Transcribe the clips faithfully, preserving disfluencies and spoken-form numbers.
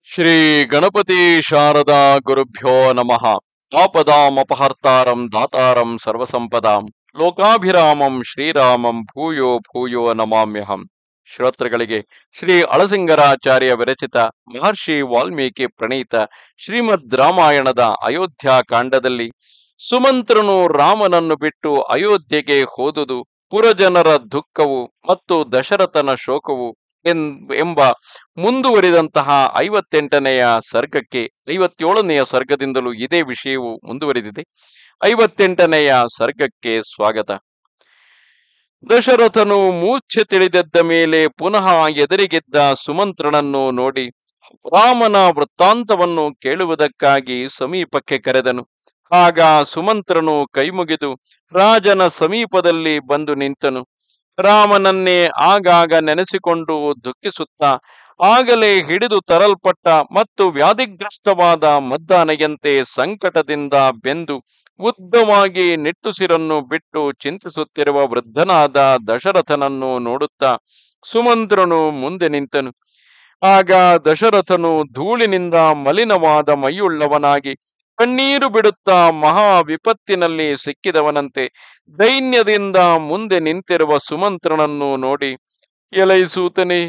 ಶ್ರೀ ಗಣಪತಿ ಶಾರದಾ ಗುರುಭ್ಯೋ ನಮಃ. ಆಪದಾಮಪಹರ್ತಾರಂ ದಾತಾರಂ ಸರ್ವಸಂಪದಾಂ ಲೋಕಾಭಿರಾಮಂ ಶ್ರೀರಾಮಂ ಭೂಯೋ ಭೂಯೋ ನಮಾಮ್ಯಹಂ. ಶ್ರೋತೃಗಳಿಗೆ ಶ್ರೀ ಅಳಸಿಂಗರಾಚಾರ್ಯ ವಿರಚಿತ ಮಹರ್ಷಿ ವಾಲ್ಮೀಕಿ ಪ್ರಣೀತ ಶ್ರೀಮದ್ ರಾಮಾಯಣದ ಅಯೋಧ್ಯ ಕಾಂಡದಲ್ಲಿ ಸುಮಂತ್ರನು ರಾಮನನ್ನು ಬಿಟ್ಟು ಅಯೋಧ್ಯೆಗೆ ಹೋದುದು, ಪುರಜನರ ದುಃಖವು ಮತ್ತು ದಶರಥನ ಶೋಕವು ಎಂಬ ಮುಂದುವರಿದಂತಹ ಐವತ್ತೆಂಟನೆಯ ಸರ್ಗಕ್ಕೆ ಐವತ್ತೇಳನೆಯ ಸರ್ಗದಿಂದಲೂ ಇದೇ ವಿಷಯವು ಮುಂದುವರಿದಿದೆ. ಐವತ್ತೆಂಟನೆಯ ಸರ್ಗಕ್ಕೆ ಸ್ವಾಗತ. ದಶರಥನು ಮೂರ್ಛೆ ತಿಳಿದೆದ್ದ ಮೇಲೆ ಪುನಃ ಎದುರಿಗಿದ್ದ ಸುಮಂತ್ರನನ್ನು ನೋಡಿ ರಾಮನ ವೃತ್ತಾಂತವನ್ನು ಕೇಳುವುದಕ್ಕಾಗಿ ಸಮೀಪಕ್ಕೆ ಕರೆದನು. ಆಗ ಸುಮಂತ್ರನು ಕೈಮುಗಿದು ರಾಜನ ಸಮೀಪದಲ್ಲಿ ಬಂದು ನಿಂತನು. ರಾಮನನ್ನೇ ಆಗಾಗ ನೆನೆಸಿಕೊಂಡು ದುಃಖಿಸುತ್ತಾ, ಆಗಲೇ ಹಿಡಿದು ತರಲ್ಪಟ್ಟ ಮತ್ತು ವ್ಯಾಧಿಗ್ರಸ್ತವಾದ ಮದ್ದಾನೆಯಂತೆ ಸಂಕಟದಿಂದ ಬೆಂದು ಉದ್ದವಾಗಿ ನಿಟ್ಟುಸಿರನ್ನು ಬಿಟ್ಟು ಚಿಂತಿಸುತ್ತಿರುವ ವೃದ್ಧನಾದ ದಶರಥನನ್ನು ನೋಡುತ್ತಾ ಸುಮಂತ್ರನು ಮುಂದೆ ನಿಂತನು. ಆಗ ದಶರಥನು ಧೂಳಿನಿಂದ ಮಲಿನವಾದ ಮೈಯುಳ್ಳವನಾಗಿ ಕಣ್ಣೀರು ಬಿಡುತ್ತಾ ಮಹಾ ವಿಪತ್ತಿನಲ್ಲಿ ಸಿಕ್ಕಿದವನಂತೆ ದೈನ್ಯದಿಂದ ಮುಂದೆ ನಿಂತಿರುವ ಸುಮಂತ್ರನನ್ನು ನೋಡಿ, ಎಲೈ ಸೂತನೇ,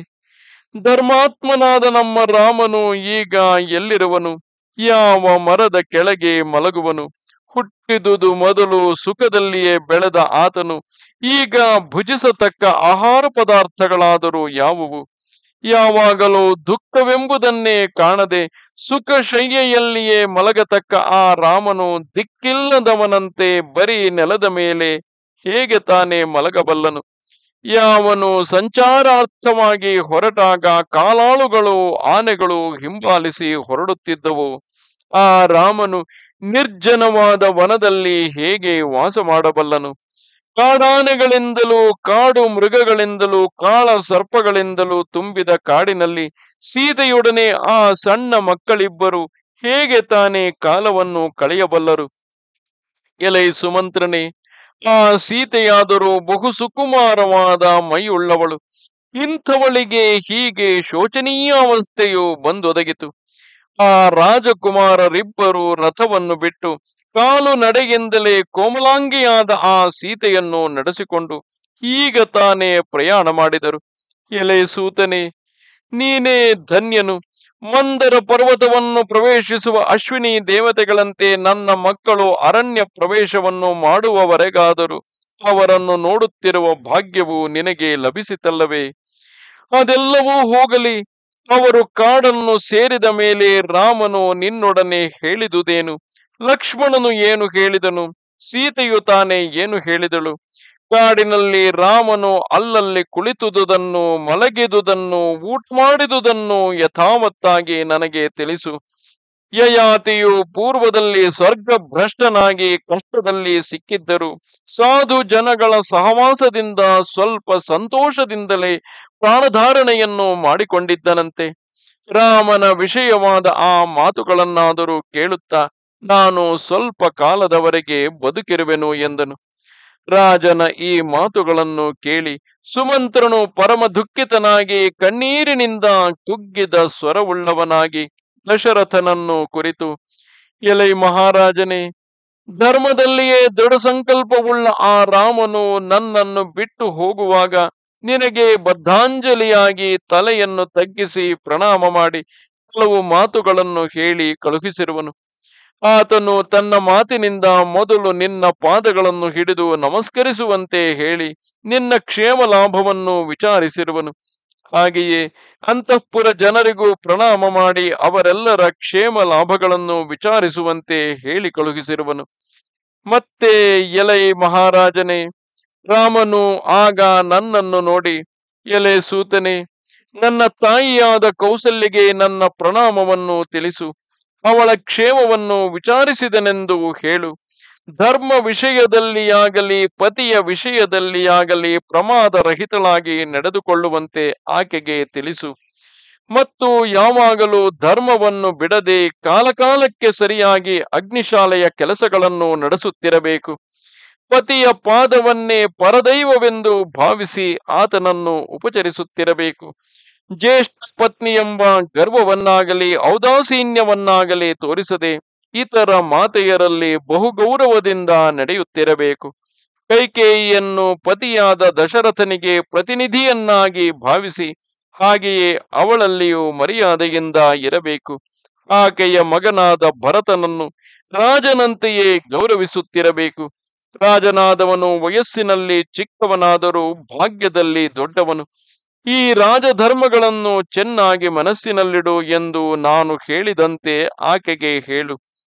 ಧರ್ಮಾತ್ಮನಾದ ನಮ್ಮ ರಾಮನು ಈಗ ಎಲ್ಲಿರುವನು? ಯಾವ ಮರದ ಕೆಳಗೆ ಮಲಗುವನು? ಹುಟ್ಟಿದುದು ಮೊದಲು ಸುಖದಲ್ಲಿಯೇ ಬೆಳೆದ ಆತನು ಈಗ ಭುಜಿಸತಕ್ಕ ಆಹಾರ ಪದಾರ್ಥಗಳಾದರೂ ಯಾವುವು? ಯಾವಾಗಲೂ ದುಃಖವೆಂಬುದನ್ನೇ ಕಾಣದೆ ಸುಖ ಶಯ್ಯೆಯಲ್ಲಿಯೇ ಮಲಗತಕ್ಕ ಆ ರಾಮನು ದಿಕ್ಕಿಲ್ಲದವನಂತೆ ಬರೀ ನೆಲದ ಮೇಲೆ ಹೇಗೆ ತಾನೇ ಮಲಗಬಲ್ಲನು? ಯಾವನು ಸಂಚಾರಾರ್ಥವಾಗಿ ಹೊರಟಾಗ ಕಾಲಾಳುಗಳು ಆನೆಗಳು ಹಿಂಬಾಲಿಸಿ ಹೊರಡುತ್ತಿದ್ದವು, ಆ ರಾಮನು ನಿರ್ಜನವಾದ ವನದಲ್ಲಿ ಹೇಗೆ ವಾಸ ಮಾಡಬಲ್ಲನು? ಕಾಡಾನೆಗಳಿಂದಲೂ ಕಾಡು ಮೃಗಗಳಿಂದಲೂ ಕಾಳ ಸರ್ಪಗಳಿಂದಲೂ ತುಂಬಿದ ಕಾಡಿನಲ್ಲಿ ಸೀತೆಯೊಡನೆ ಆ ಸಣ್ಣ ಮಕ್ಕಳಿಬ್ಬರು ಹೇಗೆ ತಾನೇ ಕಾಲವನ್ನು ಕಳೆಯಬಲ್ಲರು? ಎಲೈ ಸುಮಂತ್ರನೇ, ಆ ಸೀತೆಯಾದರೂ ಬಹು ಸುಕುಮಾರವಾದ ಮೈಯುಳ್ಳವಳು. ಇಂಥವಳಿಗೆ ಹೀಗೆ ಶೋಚನೀಯ ಅವಸ್ಥೆಯು ಬಂದೊದಗಿತು. ಆ ರಾಜಕುಮಾರರಿಬ್ಬರು ರಥವನ್ನು ಬಿಟ್ಟು ಕಾಲು ನಡೆಯಿಂದಲೇ ಕೋಮಲಾಂಗಿಯಾದ ಆ ಸೀತೆಯನ್ನು ನಡೆಸಿಕೊಂಡು ಈಗ ತಾನೇ ಪ್ರಯಾಣ ಮಾಡಿದರು. ಎಲೆ ಸೂತನೇ, ನೀನೇ ಧನ್ಯನು. ಮಂದರ ಪರ್ವತವನ್ನು ಪ್ರವೇಶಿಸುವ ಅಶ್ವಿನಿ ದೇವತೆಗಳಂತೆ ನನ್ನ ಮಕ್ಕಳು ಅರಣ್ಯ ಪ್ರವೇಶವನ್ನು ಮಾಡುವವರೆಗಾದರೂ ಅವರನ್ನು ನೋಡುತ್ತಿರುವ ಭಾಗ್ಯವು ನಿನಗೆ ಲಭಿಸಿತಲ್ಲವೇ? ಅದೆಲ್ಲವೂ ಹೋಗಲಿ, ಅವರು ಕಾಡನ್ನು ಸೇರಿದ ಮೇಲೆ ರಾಮನು ನಿನ್ನೊಡನೆ ಹೇಳಿದುದೇನು? ಲಕ್ಷ್ಮಣನು ಏನು ಹೇಳಿದನು? ಸೀತೆಯು ತಾನೇ ಏನು ಹೇಳಿದಳು? ಕಾಡಿನಲ್ಲಿ ರಾಮನು ಅಲ್ಲಲ್ಲಿ ಕುಳಿತುದುದನ್ನು, ಮಲಗಿದುದನ್ನು, ಊಟ ಮಾಡಿದುದನ್ನು ಯಥಾವತ್ತಾಗಿ ನನಗೆ ತಿಳಿಸು. ಯಯಾತಿಯು ಪೂರ್ವದಲ್ಲಿ ಸ್ವರ್ಗ ಭ್ರಷ್ಟನಾಗಿ ಕಷ್ಟದಲ್ಲಿ ಸಿಕ್ಕಿದ್ದರು ಸಾಧು ಜನಗಳ ಸಹವಾಸದಿಂದ ಸ್ವಲ್ಪ ಸಂತೋಷದಿಂದಲೇ ಪ್ರಾಣಧಾರಣೆಯನ್ನು ಮಾಡಿಕೊಂಡಿದ್ದನಂತೆ. ರಾಮನ ವಿಷಯವಾದ ಆ ಮಾತುಗಳನ್ನಾದರೂ ಕೇಳುತ್ತಾ ನಾನು ಸ್ವಲ್ಪ ಕಾಲದವರೆಗೆ ಬದುಕಿರುವೆನು ಎಂದನು. ರಾಜನ ಈ ಮಾತುಗಳನ್ನು ಕೇಳಿ ಸುಮಂತ್ರನು ಪರಮ ದುಃಖಿತನಾಗಿ ಕಣ್ಣೀರಿನಿಂದ ಕುಗ್ಗಿದ ಸ್ವರವುಳ್ಳವನಾಗಿ ದಶರಥನನ್ನು ಕುರಿತು, ಎಲೈ ಮಹಾರಾಜನೇ, ಧರ್ಮದಲ್ಲಿಯೇ ದೃಢ ಸಂಕಲ್ಪವುಳ್ಳ ಆ ರಾಮನು ನನ್ನನ್ನು ಬಿಟ್ಟು ಹೋಗುವಾಗ ನಿನಗೆ ಬದ್ಧಾಂಜಲಿಯಾಗಿ ತಲೆಯನ್ನು ತಗ್ಗಿಸಿ ಪ್ರಣಾಮ ಮಾಡಿ ಕೆಲವು ಮಾತುಗಳನ್ನು ಹೇಳಿ ಕಳುಹಿಸಿರುವನು. ಆತನು ತನ್ನ ಮಾತಿನಿಂದ ಮೊದಲು ನಿನ್ನ ಪಾದಗಳನ್ನು ಹಿಡಿದು ನಮಸ್ಕರಿಸುವಂತೆ ಹೇಳಿ ನಿನ್ನ ಕ್ಷೇಮ ಲಾಭವನ್ನು ವಿಚಾರಿಸಿರುವನು. ಹಾಗೆಯೇ ಅಂತಃಪುರ ಜನರಿಗೂ ಪ್ರಣಾಮ ಮಾಡಿ ಅವರೆಲ್ಲರ ಕ್ಷೇಮ ಲಾಭಗಳನ್ನು ವಿಚಾರಿಸುವಂತೆ ಹೇಳಿ ಕಳುಹಿಸಿರುವನು. ಮತ್ತೆ ಎಲೈ ಮಹಾರಾಜನೇ, ರಾಮನು ಆಗ ನನ್ನನ್ನು ನೋಡಿ, ಎಲೆ ಸೂತನೇ, ನನ್ನ ತಾಯಿಯಾದ ಕೌಸಲ್ಯಗೆ ನನ್ನ ಪ್ರಣಾಮವನ್ನು ತಿಳಿಸು. ಅವಳ ಕ್ಷೇಮವನ್ನು ವಿಚಾರಿಸಿದನೆಂದು ಹೇಳು. ಧರ್ಮ ವಿಷಯದಲ್ಲಿಯಾಗಲಿ ಪತಿಯ ವಿಷಯದಲ್ಲಿಯಾಗಲಿ ಪ್ರಮಾದ ರಹಿತಳಾಗಿ ನಡೆದುಕೊಳ್ಳುವಂತೆ ಆಕೆಗೆ ತಿಳಿಸು. ಮತ್ತು ಯಾವಾಗಲೂ ಧರ್ಮವನ್ನು ಬಿಡದೆ ಕಾಲಕಾಲಕ್ಕೆ ಸರಿಯಾಗಿ ಅಗ್ನಿಶಾಲೆಯ ಕೆಲಸಗಳನ್ನು ನಡೆಸುತ್ತಿರಬೇಕು. ಪತಿಯ ಪಾದವನ್ನೇ ಪರದೈವವೆಂದು ಭಾವಿಸಿ ಆತನನ್ನು ಉಪಚರಿಸುತ್ತಿರಬೇಕು. ಜ್ಯೇಷ್ಠ ಪತ್ನಿ ಎಂಬ ಗರ್ವವನ್ನಾಗಲಿ ಔದಾಸೀನ್ಯವನ್ನಾಗಲಿ ತೋರಿಸದೆ ಇತರ ಮಾತೆಯರಲ್ಲಿ ಬಹುಗೌರವದಿಂದ ನಡೆಯುತ್ತಿರಬೇಕು. ಕೈಕೇಯಿಯನ್ನು ಪತಿಯಾದ ದಶರಥನಿಗೆ ಪ್ರತಿನಿಧಿಯನ್ನಾಗಿ ಭಾವಿಸಿ ಹಾಗೆಯೇ ಅವಳಲ್ಲಿಯೂ ಮರ್ಯಾದೆಯಿಂದ ಇರಬೇಕು. ಆಕೆಯ ಮಗನಾದ ಭರತನನ್ನು ರಾಜನಂತೆಯೇ ಗೌರವಿಸುತ್ತಿರಬೇಕು. ರಾಜನಾದವನು ವಯಸ್ಸಿನಲ್ಲಿ ಚಿಕ್ಕವನಾದರೂ ಭಾಗ್ಯದಲ್ಲಿ ದೊಡ್ಡವನು. ಈ ರಾಜಧರ್ಮಗಳನ್ನು ಚೆನ್ನಾಗಿ ಮನಸ್ಸಿನಲ್ಲಿಡು ಎಂದು ನಾನು ಹೇಳಿದಂತೆ ಆಕೆಗೆ ಹೇಳು.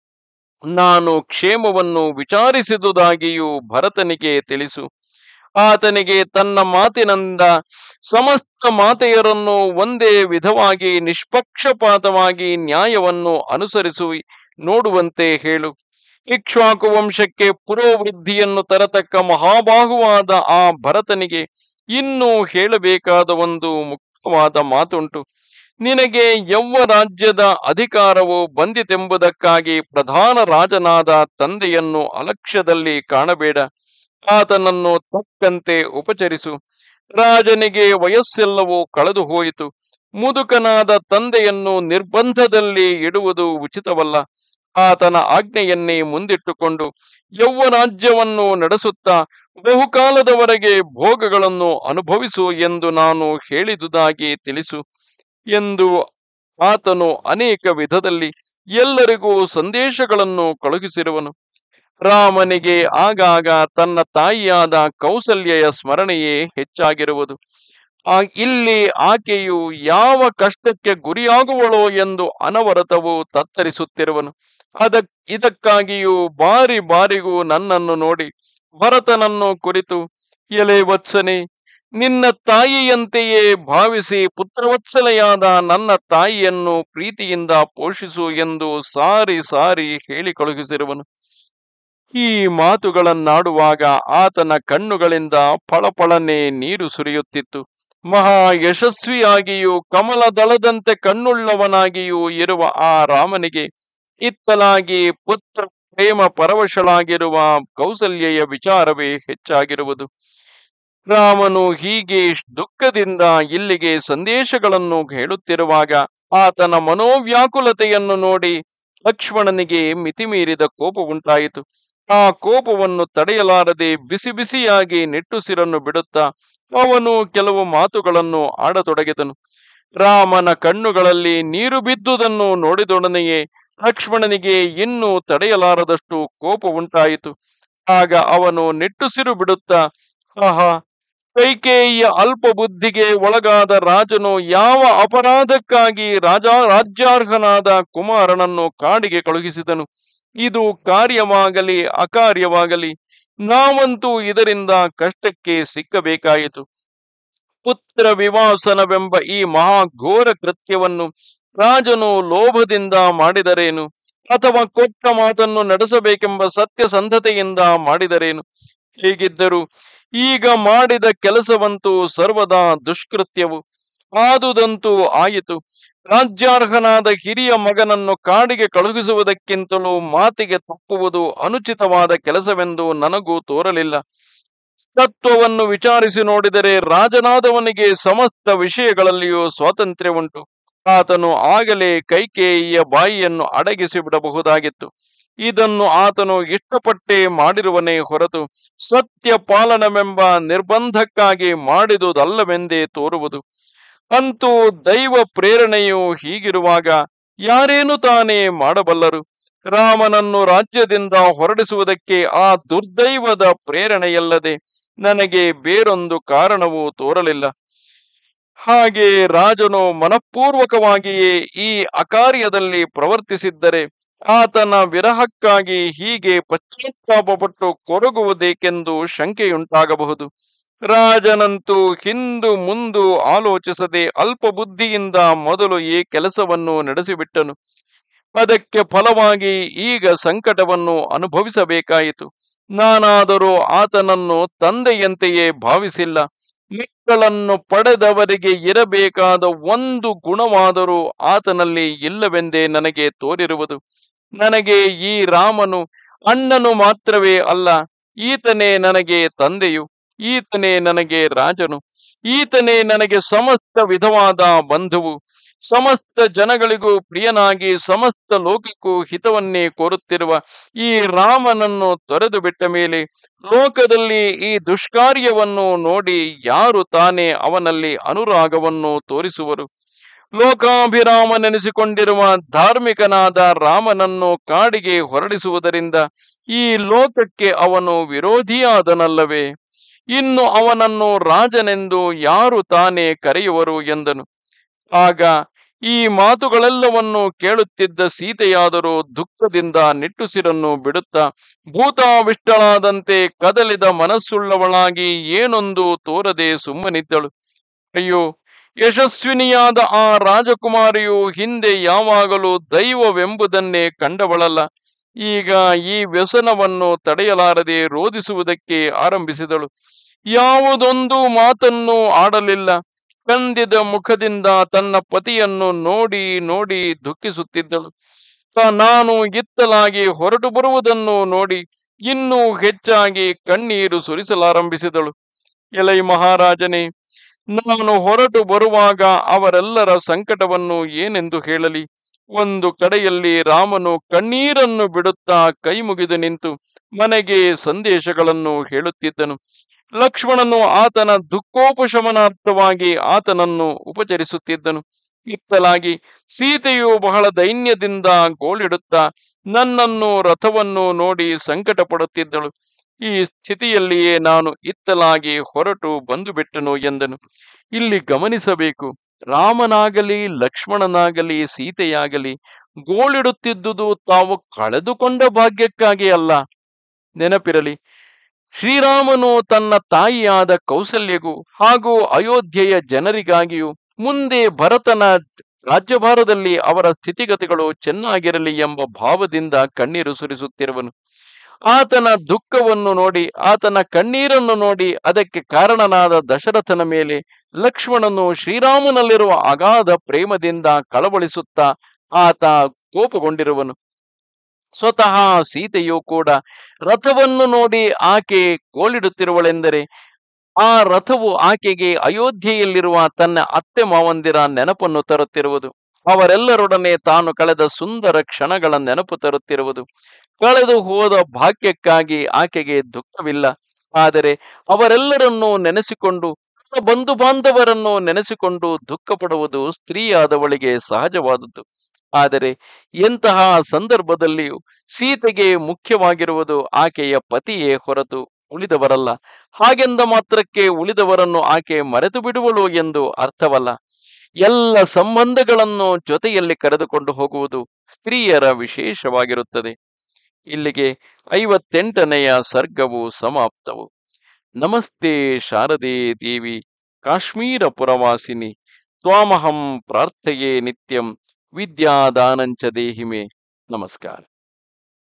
ನಾನು ಕ್ಷೇಮವನ್ನು ವಿಚಾರಿಸಿದುದಾಗಿಯೂ ಭರತನಿಗೆ ತಿಳಿಸು. ಆತನಿಗೆ ತನ್ನ ಮಾತಿನಿಂದ ಸಮಸ್ತ ಮಾತೆಯರನ್ನು ಒಂದೇ ವಿಧವಾಗಿ ನಿಷ್ಪಕ್ಷಪಾತವಾಗಿ ನ್ಯಾಯವನ್ನು ಅನುಸರಿಸು ನೋಡುವಂತೆ ಹೇಳು. ಇಕ್ಷ್ವಾಕು ವಂಶಕ್ಕೆ ಪುರೋವೃದ್ಧಿಯನ್ನು ತರತಕ್ಕ ಮಹಾಬಾಹುವಾದ ಆ ಭರತನಿಗೆ ಇನ್ನೂ ಹೇಳಬೇಕಾದ ಒಂದು ಮುಖ್ಯವಾದ ಮಾತುಂಟು. ನಿನಗೆ ಯೌವ ರಾಜ್ಯದ ಅಧಿಕಾರವು ಬಂದಿತೆಂಬುದಕ್ಕಾಗಿ ಪ್ರಧಾನ ರಾಜನಾದ ತಂದೆಯನ್ನು ಅಲಕ್ಷ್ಯದಲ್ಲಿ ಕಾಣಬೇಡ. ಆತನನ್ನು ತಕ್ಕಂತೆ ಉಪಚರಿಸು. ರಾಜನಿಗೆ ವಯಸ್ಸೆಲ್ಲವೂ ಕಳೆದು ಹೋಯಿತು. ಮುದುಕನಾದ ತಂದೆಯನ್ನು ನಿರ್ಬಂಧದಲ್ಲಿ ಇಡುವುದು ಉಚಿತವಲ್ಲ. ಆತನ ಆಜ್ಞೆಯನ್ನೇ ಮುಂದಿಟ್ಟುಕೊಂಡು ಯೌವರಾಜ್ಯವನ್ನು ನಡೆಸುತ್ತಾ ಬಹುಕಾಲದವರೆಗೆ ಭೋಗಗಳನ್ನು ಅನುಭವಿಸು ಎಂದು ನಾನು ಹೇಳಿದುದಾಗಿ ತಿಳಿಸು ಎಂದು ಆತನು ಅನೇಕ ವಿಧದಲ್ಲಿ ಎಲ್ಲರಿಗೂ ಸಂದೇಶಗಳನ್ನು ಕಳುಹಿಸಿರುವನು. ರಾಮನಿಗೆ ಆಗಾಗ ತನ್ನ ತಾಯಿಯಾದ ಕೌಸಲ್ಯೆಯ ಸ್ಮರಣೆಯೇ ಹೆಚ್ಚಾಗಿರುವುದು. ಆ ಇಲ್ಲಿ ಆಕೆಯು ಯಾವ ಕಷ್ಟಕ್ಕೆ ಗುರಿಯಾಗುವಳೋ ಎಂದು ಅನವರತವು ತತ್ತರಿಸುತ್ತಿರುವನು. ಅದ ಇದಕ್ಕಾಗಿಯೂ ಬಾರಿ ಬಾರಿಗೂ ನನ್ನನ್ನು ನೋಡಿ ಭರತನನ್ನು ಕುರಿತು, ಎಲೆ ವತ್ಸನೆ, ನಿನ್ನ ತಾಯಿಯಂತೆಯೇ ಭಾವಿಸಿ ಪುತ್ರವತ್ಸಲೆಯಾದ ನನ್ನ ತಾಯಿಯನ್ನು ಪ್ರೀತಿಯಿಂದ ಪೋಷಿಸು ಎಂದು ಸಾರಿ ಸಾರಿ ಹೇಳಿ ಕಳುಹಿಸಿರುವನು. ಈ ಮಾತುಗಳನ್ನಾಡುವಾಗ ಆತನ ಕಣ್ಣುಗಳಿಂದ ಫಳಫಳನೆ ನೀರು ಸುರಿಯುತ್ತಿತ್ತು. ಮಹಾ ಯಶಸ್ವಿಯಾಗಿಯೂ ಕಮಲದಳದಂತೆ ಕಣ್ಣುಳ್ಳವನಾಗಿಯೂ ಇರುವ ಆ ರಾಮನಿಗೆ ಇತ್ತಲಾಗಿ ಪುತ್ರ ಪ್ರೇಮ ಪರವಶಳಾಗಿರುವ ಕೌಸಲ್ಯೆಯ ವಿಚಾರವೇ ಹೆಚ್ಚಾಗಿರುವುದು. ರಾಮನು ಹೀಗೆ ದುಃಖದಿಂದ ಇಲ್ಲಿಗೆ ಸಂದೇಶಗಳನ್ನು ಹೇಳುತ್ತಿರುವಾಗ ಆತನ ಮನೋವ್ಯಾಕುಲತೆಯನ್ನು ನೋಡಿ ಲಕ್ಷ್ಮಣನಿಗೆ ಮಿತಿಮೀರಿದ ಕೋಪ ಉಂಟಾಯಿತು. ಆ ಕೋಪವನ್ನು ತಡೆಯಲಾರದೆ ಬಿಸಿ ಬಿಸಿಯಾಗಿ ನಿಟ್ಟುಸಿರನ್ನು ಬಿಡುತ್ತಾ ಅವನು ಕೆಲವು ಮಾತುಗಳನ್ನು ಆಡತೊಡಗಿದನು. ರಾಮನ ಕಣ್ಣುಗಳಲ್ಲಿ ನೀರು ಬಿದ್ದುದನ್ನು ನೋಡಿದೊಡನೆಯೇ ಲಕ್ಷ್ಮಣನಿಗೆ ಇನ್ನೂ ತಡೆಯಲಾರದಷ್ಟು ಕೋಪ ಉಂಟಾಯಿತು. ಆಗ ಅವನು ನಿಟ್ಟುಸಿರು ಬಿಡುತ್ತಾ, ಆಹಾ, ಕೈಕೇಯಿಯ ಅಲ್ಪ ಬುದ್ಧಿಗೆ ಒಳಗಾದ ರಾಜನು ಯಾವ ಅಪರಾಧಕ್ಕಾಗಿ ರಾಜ ರಾಜ್ಯಾರ್ಹನಾದ ಕುಮಾರನನ್ನು ಕಾಡಿಗೆ ಕಳುಹಿಸಿದನು? ಇದು ಕಾರ್ಯವಾಗಲಿ ಅಕಾರ್ಯವಾಗಲಿ ನಾವಂತೂ ಇದರಿಂದ ಕಷ್ಟಕ್ಕೆ ಸಿಕ್ಕಬೇಕಾಯಿತು. ಪುತ್ರ ವಿವಾಸನವೆಂಬ ಈ ಮಹಾಘೋರ ಕೃತ್ಯವನ್ನು ರಾಜನು ಲೋಭದಿಂದ ಮಾಡಿದರೇನು, ಅಥವಾ ಕೊಟ್ಟ ಮಾತನ್ನು ನಡೆಸಬೇಕೆಂಬ ಸತ್ಯಸಂಧತೆಯಿಂದ ಮಾಡಿದರೇನು? ಹೇಗಿದ್ದರೂ ಈಗ ಮಾಡಿದ ಕೆಲಸವಂತೂ ಸರ್ವದಾ ದುಷ್ಕೃತ್ಯವು. ಆದುದಂತೂ ಆಯಿತು. ರಾಜ್ಯಾರ್ಹನಾದ ಹಿರಿಯ ಮಗನನ್ನು ಕಾಡಿಗೆ ಕಳುಹಿಸುವುದಕ್ಕಿಂತಲೂ ಮಾತಿಗೆ ತಪ್ಪುವುದು ಅನುಚಿತವಾದ ಕೆಲಸವೆಂದು ನನಗೂ ತೋರಲಿಲ್ಲ. ತತ್ವವನ್ನು ವಿಚಾರಿಸಿ ನೋಡಿದರೆ ರಾಜನಾದವನಿಗೆ ಸಮಸ್ತ ವಿಷಯಗಳಲ್ಲಿಯೂ ಸ್ವಾತಂತ್ರ್ಯ ಉಂಟು. ಆತನು ಆಗಲೇ ಕೈಕೇಯಿಯ ಬಾಯಿಯನ್ನು ಅಡಗಿಸಿ ಬಿಡಬಹುದಾಗಿತ್ತು. ಇದನ್ನು ಆತನು ಇಷ್ಟಪಟ್ಟೇ ಮಾಡಿರುವನೇ ಹೊರತು ಸತ್ಯ ಪಾಲನವೆಂಬ ನಿರ್ಬಂಧಕ್ಕಾಗಿ ಮಾಡಿದುದಲ್ಲವೆಂದೇ ತೋರುವುದು. ಅಂತೂ ದೈವ ಪ್ರೇರಣೆಯು ಹೀಗಿರುವಾಗ ಯಾರೇನು ತಾನೇ ಮಾಡಬಲ್ಲರು? ರಾಮನನ್ನು ರಾಜ್ಯದಿಂದ ಹೊರಡಿಸುವುದಕ್ಕೆ ಆ ದುರ್ದೈವದ ಪ್ರೇರಣೆಯಲ್ಲದೆ ನನಗೆ ಬೇರೊಂದು ಕಾರಣವೂ ತೋರಲಿಲ್ಲ. ಹಾಗೆ ರಾಜನು ಮನಃಪೂರ್ವಕವಾಗಿಯೇ ಈ ಅಕಾರ್ಯದಲ್ಲಿ ಪ್ರವರ್ತಿಸಿದ್ದರೆ ಆತನ ವಿರಹಕ್ಕಾಗಿ ಹೀಗೆ ಪಶ್ಚಾತ್ತಾಪಪಟ್ಟು ಕೊರಗುವುದೇಕೆಂದು ಶಂಕೆಯುಂಟಾಗಬಹುದು. ರಾಜನಂತೂ ಹಿಂದು ಮುಂದು ಆಲೋಚಿಸದೆ ಅಲ್ಪ ಬುದ್ಧಿಯಿಂದ ಮೊದಲು ಈ ಕೆಲಸವನ್ನು ನಡೆಸಿಬಿಟ್ಟನು. ಅದಕ್ಕೆ ಫಲವಾಗಿ ಈಗ ಸಂಕಟವನ್ನು ಅನುಭವಿಸಬೇಕಾಯಿತು. ನಾನಾದರೂ ಆತನನ್ನು ತಂದೆಯಂತೆಯೇ ಭಾವಿಸಿಲ್ಲ. ಮಕ್ಕಳನ್ನು ಪಡೆದವರಿಗೆ ಇರಬೇಕಾದ ಒಂದು ಗುಣವಾದರೂ ಆತನಲ್ಲಿ ಇಲ್ಲವೆಂದೇ ನನಗೆ ತೋರಿರುವುದು. ನನಗೆ ಈ ರಾಮನು ಅಣ್ಣನು ಮಾತ್ರವೇ ಅಲ್ಲ, ಈತನೇ ನನಗೆ ತಂದೆಯು. ಈತನೇ ನನಗೆ ರಾಜನು, ಈತನೇ ನನಗೆ ಸಮಸ್ತ ವಿಧವಾದ ಬಂಧುವು, ಸಮಸ್ತ ಜನಗಳಿಗೂ ಪ್ರಿಯನಾಗಿ ಸಮಸ್ತ ಲೋಕಕ್ಕೂ ಹಿತವನ್ನೇ ಕೋರುತ್ತಿರುವ ಈ ರಾಮನನ್ನು ತೊರೆದು ಬಿಟ್ಟ ಮೇಲೆ ಲೋಕದಲ್ಲಿ ಈ ದುಷ್ಕಾರ್ಯವನ್ನು ನೋಡಿ ಯಾರು ತಾನೇ ಅವನಲ್ಲಿ ಅನುರಾಗವನ್ನು ತೋರಿಸುವರು? ಲೋಕಾಭಿರಾಮನೆನಿಸಿಕೊಂಡಿರುವ ಧಾರ್ಮಿಕನಾದ ರಾಮನನ್ನು ಕಾಡಿಗೆ ಹೊರಡಿಸುವುದರಿಂದ ಈ ಲೋಕಕ್ಕೆ ಅವನು ವಿರೋಧಿಯಾದನಲ್ಲವೇ? ಇನ್ನು ಅವನನ್ನು ರಾಜನೆಂದು ಯಾರು ತಾನೇ ಕರೆಯುವರು ಎಂದನು. ಆಗ ಈ ಮಾತುಗಳೆಲ್ಲವನ್ನು ಕೇಳುತ್ತಿದ್ದ ಸೀತೆಯಾದರೂ ದುಃಖದಿಂದ ನಿಟ್ಟುಸಿರನ್ನು ಬಿಡುತ್ತಾ ಭೂತಾವಿಷ್ಟಳಾದಂತೆ ಕದಲಿದ ಮನಸ್ಸುಳ್ಳವಳಾಗಿ ಏನೊಂದು ತೋರದೆ ಸುಮ್ಮನಿದ್ದಳು. ಅಯ್ಯೋ, ಯಶಸ್ವಿನಿಯಾದ ಆ ರಾಜಕುಮಾರಿಯು ಹಿಂದೆ ಯಾವಾಗಲೂ ದೈವವೆಂಬುದನ್ನೇ ಕಂಡವಳಲ್ಲ. ಈಗ ಈ ವ್ಯಸನವನ್ನು ತಡೆಯಲಾರದೆ ರೋಧಿಸುವುದಕ್ಕೆ ಆರಂಭಿಸಿದಳು. ಯಾವುದೊಂದು ಮಾತನ್ನು ಆಡಲಿಲ್ಲ. ಕಂದಿದ ಮುಖದಿಂದ ತನ್ನ ಪತಿಯನ್ನು ನೋಡಿ ನೋಡಿ ದುಃಖಿಸುತ್ತಿದ್ದಳು. ನಾನು ಇತ್ತಲಾಗಿ ಹೊರಟು ಬರುವುದನ್ನು ನೋಡಿ ಇನ್ನೂ ಹೆಚ್ಚಾಗಿ ಕಣ್ಣೀರು ಸುರಿಸಲಾರಂಭಿಸಿದಳು. ಎಲೈ ಮಹಾರಾಜನೇ, ನಾನು ಹೊರಟು ಬರುವಾಗ ಅವರೆಲ್ಲರ ಸಂಕಟವನ್ನು ಏನೆಂದು ಹೇಳಲಿ? ಒಂದು ಕಡೆಯಲ್ಲಿ ರಾಮನು ಕಣ್ಣೀರನ್ನು ಬಿಡುತ್ತಾ ಕೈ ಮುಗಿದು ನಿಂತು ಮನೆಗೆ ಸಂದೇಶಗಳನ್ನು ಹೇಳುತ್ತಿದ್ದನು. ಲಕ್ಷ್ಮಣನು ಆತನ ದುಃಖೋಪಶಮನಾರ್ಥವಾಗಿ ಆತನನ್ನು ಉಪಚರಿಸುತ್ತಿದ್ದನು. ಇತ್ತಲಾಗಿ ಸೀತೆಯು ಬಹಳ ದೈನ್ಯದಿಂದ ಗೋಳಿಡುತ್ತಾ ನನ್ನನ್ನು ರಥವನ್ನು ನೋಡಿ ಸಂಕಟ ಪಡುತ್ತಿದ್ದಳು. ಈ ಸ್ಥಿತಿಯಲ್ಲಿಯೇ ನಾನು ಇತ್ತಲಾಗಿ ಹೊರಟು ಬಂದು ಬಿಟ್ಟನು ಎಂದನು. ಇಲ್ಲಿ ಗಮನಿಸಬೇಕು, ರಾಮನಾಗಲಿ ಲಕ್ಷ್ಮಣನಾಗಲಿ ಸೀತೆಯಾಗಲಿ ಗೋಳಿಡುತ್ತಿದ್ದುದು ತಾವು ಕಳೆದುಕೊಂಡ ಭಾಗ್ಯಕ್ಕಾಗಿ ಅಲ್ಲ. ನೆನಪಿರಲಿ, ಶ್ರೀರಾಮನು ತನ್ನ ತಾಯಿಯಾದ ಕೌಸಲ್ಯಗೂ ಹಾಗೂ ಅಯೋಧ್ಯೆಯ ಜನರಿಗಾಗಿಯೂ ಮುಂದೆ ಭರತನ ರಾಜ್ಯಭಾರದಲ್ಲಿ ಅವರ ಸ್ಥಿತಿಗತಿಗಳು ಚೆನ್ನಾಗಿರಲಿ ಎಂಬ ಭಾವದಿಂದ ಕಣ್ಣೀರು ಸುರಿಸುತ್ತಿರುವನು. ಆತನ ದುಃಖವನ್ನು ನೋಡಿ, ಆತನ ಕಣ್ಣೀರನ್ನು ನೋಡಿ ಅದಕ್ಕೆ ಕಾರಣನಾದ ದಶರಥನ ಮೇಲೆ ಲಕ್ಷ್ಮಣನು ಶ್ರೀರಾಮನಲ್ಲಿರುವ ಅಗಾಧ ಪ್ರೇಮದಿಂದ ಕಳವಳಿಸುತ್ತಾ ಆತ ಕೋಪಗೊಂಡಿರುವನು. ಸ್ವತಃ ಸೀತೆಯೂ ಕೂಡ ರಥವನ್ನು ನೋಡಿ ಆಕೆ ಗೋಳಿಡುತ್ತಿರುವಳೆಂದರೆ ಆ ರಥವು ಆಕೆಗೆ ಅಯೋಧ್ಯೆಯಲ್ಲಿರುವ ತನ್ನ ಅತ್ತೆ ಮಾವಂದಿರ ನೆನಪನ್ನು ತರುತ್ತಿರುವುದು. ಅವರೆಲ್ಲರೊಡನೆ ತಾನು ಕಳೆದ ಸುಂದರ ಕ್ಷಣಗಳ ನೆನಪು ತರುತ್ತಿರುವುದು. ಕಳೆದು ಹೋದ ಭಾಗ್ಯಕ್ಕಾಗಿ ಆಕೆಗೆ ದುಃಖವಿಲ್ಲ. ಆದರೆ ಅವರೆಲ್ಲರನ್ನೂ ನೆನೆಸಿಕೊಂಡು, ಬಂಧು ಬಾಂಧವರನ್ನು ನೆನೆಸಿಕೊಂಡು ದುಃಖ ಪಡುವುದು ಸ್ತ್ರೀಯಾದವಳಿಗೆ ಸಹಜವಾದದ್ದು. ಆದರೆ ಎಂತಹ ಸಂದರ್ಭದಲ್ಲಿಯೂ ಸೀತೆಗೆ ಮುಖ್ಯವಾಗಿರುವುದು ಆಕೆಯ ಪತಿಯೇ ಹೊರತು ಉಳಿದವರಲ್ಲ. ಹಾಗೆಂದ ಮಾತ್ರಕ್ಕೆ ಉಳಿದವರನ್ನು ಆಕೆ ಮರೆತು ಬಿಡುವಳು ಎಂದು ಅರ್ಥವಲ್ಲ. ಎಲ್ಲ ಸಂಬಂಧಗಳನ್ನು ಜೊತೆಯಲ್ಲಿ ಕರೆದುಕೊಂಡು ಹೋಗುವುದು ಸ್ತ್ರೀಯರ ವಿಶೇಷವಾಗಿರುತ್ತದೆ. ಇಲ್ಲಿಗೆ ಐವತ್ತೆಂಟನೆಯ ಸರ್ಗವು ಸಮಾಪ್ತವು. ನಮಸ್ತೆ ಶಾರದೆ ದೇವಿ ಕಾಶ್ಮೀರ ಪುರವಾಸಿನಿ ತ್ವಾಮಹಂ ಪ್ರಾರ್ಥಯೇ ನಿತ್ಯಂ ವಿದ್ಯಾದಾನಂಚ ದೇಹಿಮೆ. ನಮಸ್ಕಾರ.